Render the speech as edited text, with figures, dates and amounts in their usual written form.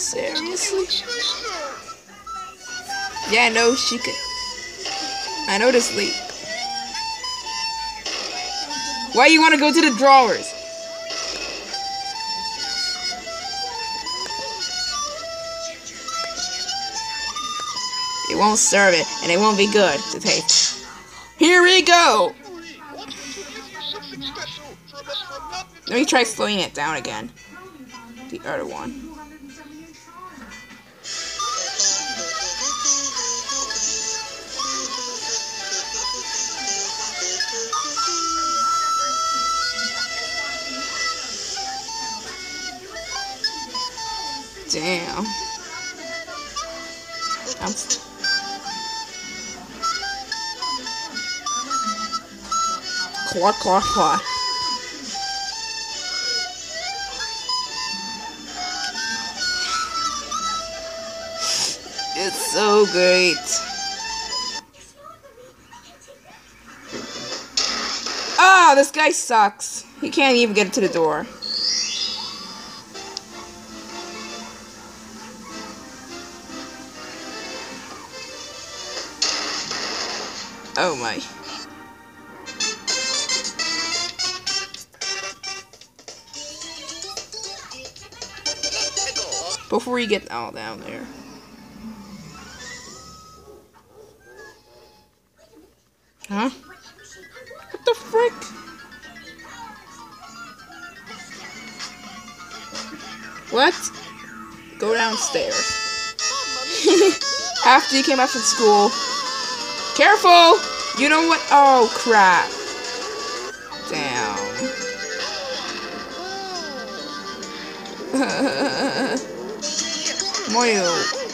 Seriously? Yeah, no, she could. I know to sleep. Why you want to go to the drawers? It won't serve it, and it won't be good to taste. Here we go! Let me try slowing it down again. The other one. Damn. Claw, claw, claw. It's so great. Ah, this guy sucks. He can't even get to the door. Oh my. Before you get all down there. Huh? What the frick? What? Go downstairs. After you came back from school. Careful! You know what? Oh, crap. Damn. Mario.